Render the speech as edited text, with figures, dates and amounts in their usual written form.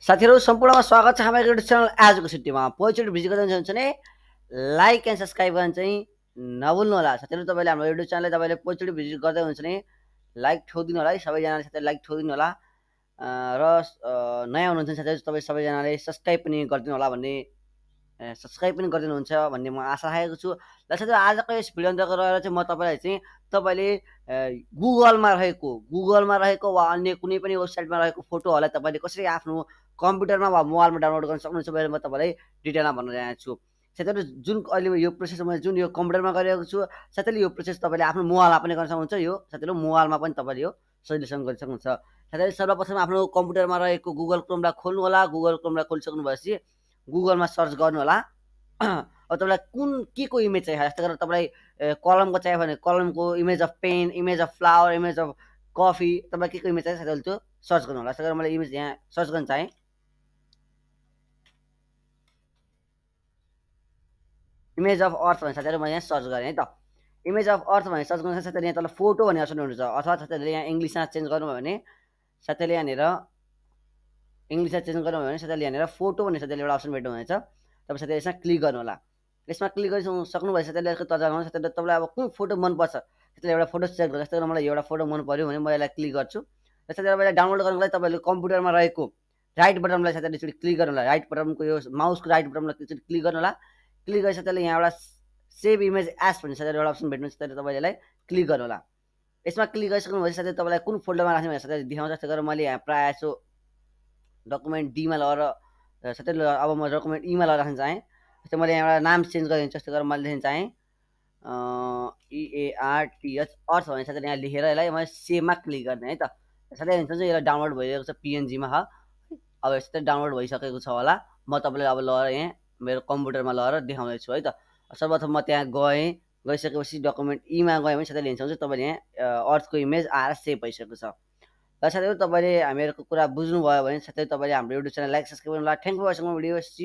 साथीहरु सम्पूर्णमा स्वागत छ हाम्रो युट्युब च्यानल आजको छुट्टीमा। पहिलोचोटि भिजिट गर्दै हुनुहुन्छ भने लाइक एन्ड सब्स्क्राइब गर्न चाहिँ नभुल्नु होला। साथीहरु तपाईले हाम्रो युट्युब च्यानललाई तपाईले पहिलोचोटि भिजिट गर्दै हुनुहुन्छ भने लाइक ठोकिदिनु होला है, सबैजनाले साथीहरु लाइक ठोकिदिनु होला। र नयाँ हुनुहुन्छ भने साथीहरु तपाई सबैजनाले सब्स्क्राइब पनि गरिदिनु होला भन्ने सब्स्क्राइब पनि गरिदिनुहुन्छ भन्ने म आशा राखेको छु। र साथीहरु आजको यस भिडियो अन्तर्गत चाहिँ म तपाईलाई चाहिँ तपाईले गुगलमा रहेको वा अन्य कुनै पनि वेबसाइटमा रहेको फोटोहरुलाई तपाईले कसरी आफ्नो कम्प्युटरमा वा मोबाइलमा डाउनलोड गर्न सक्नुहुन्छ भनेर म तपाईलाई डिटेलमा भन्न जानेछु छु। साथीहरु जुन अहिले यो प्रोसेस म जुन यो कम्प्युटरमा गरिरहेको छु, साथैले यो प्रोसेस तपाईले आफ्नो मोबाइलमा पनि गर्न सक्नुहुन्छ। यो साथीहरु मोबाइलमा पनि तपाईले यो सजिलैसँग गर्न सक्नुहुन्छ। साथीहरु सर्वप्रथम आफ्नो कम्प्युटरमा रहेको गुगल क्रोमलाई खोल्नु होला। गुगल क्रोमलाई खोलिसक्नु भएपछि गुगलमा सर्च गर्नु होला। अब तपाईलाई कुन के को इमेज चाहियो, जस्तै गरेर तपाईलाई कलमको चाहियो भने कलमको, image of pen, image of flower, image of coffee, तपाईलाई के को इमेज चाहियो साथीहरु त्यो सर्च गर्नु होला। जस्तै गरेर मैले इमेज यहाँ सर्च गर्न चाहे, इमेज अफ अर्थ भने साथीहरु म यहाँ सर्च गरेँ है त। इमेज अफ अर्थ भने सर्च गर्न साथीहरु यहाँ तल फोटो भन्ने अप्सन हुन्छ, अथवा साथीहरुले यहाँ इंग्लिशमा चेन्ज गर्नुभयो भने साथीहरुले यहाँनिर इंग्लिशमा चेन्ज गर्नुभयो भने साथीहरुले यहाँनिर फोटो भन्ने साथीहरुले एउटा अप्सन भेट्नुहुन्छ। तपाईं साथीहरु यसमा क्लिक गर्नु होला। यसमा क्लिक गरिसक्नु भएपछि साथीहरुले तर्जुमा साथीहरुले तपाईलाई अब कुन फोटो मन पर्छ त्यसले एउटा फोटो सेलेक्ट गर्नु। जस्तै मलाई एउटा फोटो मन पर्यो भने म यसलाई क्लिक गर्छु। र साथीहरुले डाउनलोड गर्नको लागि तपाईले कम्प्युटरमा रहेको राइट बटनलाई साथीहरुले एकचोटी क्लिक गर्नु होला। राइट बटनको यो माउसको राइट बटनलाई एकचोटी क्लिक गर्नु होला। क्लिक गरेपछि साथीहरुले यहाँ एउटा सेभ इमेज एज भन्ने साथीहरु एउटा अप्सन भेट्नुहुन्छ, त्यसले तपाईले यसलाई क्लिक गर्नु होला। यसमा क्लिक गरिसक्नु भएपछि साथीहरु तपाईलाई कुन फोल्डरमा राख्ने भनेर साथीहरुले देखाउँछ। जस्तै गरेर मैले यहाँ प्राय सो डकुमेन्ट डी मा लगेर साथीहरुले अब म डकुमेन्ट ई मा लगेर राख्न चाहे। जस्तै मैले यहाँ एउटा नाम चेन्ज गरिदिन्छु। जस्तै गरेर मैले लेख्न चाहे EARTH अर्थ भने साथीहरुले यहाँ लेखेर यसलाई म सेभमा क्लिक गर्ने है त। साथीहरु हेर्नुहुन्छ यसलाई डाउनलोड भइरहेको छ PNG मा। अब यस्तै डाउनलोड भइसकेको छ होला। म तपाईलाई अब लगेर यहाँ मेरो कम्प्युटरमा लगेर देखाउँदै छु है त। सर्वप्रथम म त्यहाँ गइसकेपछि डकुमेन्ट ई मा गए भने साथीहरुले हेर्नुहुन्छ तपाईले यहाँ अर्थको इमेज आएर सेभ भइसकेको छ। र साथीहरु तपाईले हामीहरुको कुरा बुझ्नु भयो भने साथै तपाईले हाम्रो युट्युब च्यानल लाइक सब्स्क्राइब गर्नु होला। Thank you for watching my video.